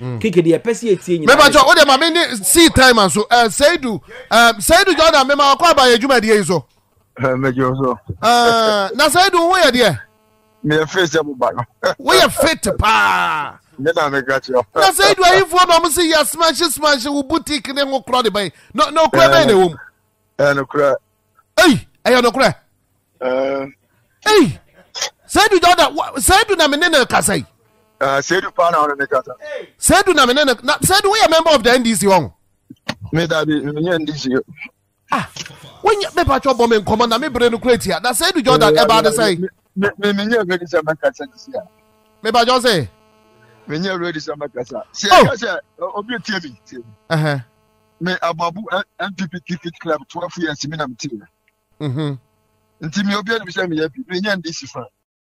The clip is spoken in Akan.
keke de pese etie nyina me ba jo o de ma me ni see time so Saidu Jordan me ma kwa ba yedwuma de so mejo so na Saidu wo ye de me face am ba no wo ye fit pa me na me got you na Saidu ayifo no mo say ya smash wo boutique ne ngo kro de bay no kro be na wo no kra ayo no kra Saidu Jordan Saidu na me ne kasai Saidu pa na on ne kasa Saidu na me ne na Saidu we a member of the NDC on me da bi me NDC when you me patcho bomb en command na me bre no create here na Saidu Jordan e ba de say me nya ready say man kasa this year me ba jo say me nya ready say man kasa say obi tie bi me ababu MPP cricket club 12 years me na me team nti me obi na be say me yapi me nya NDC fan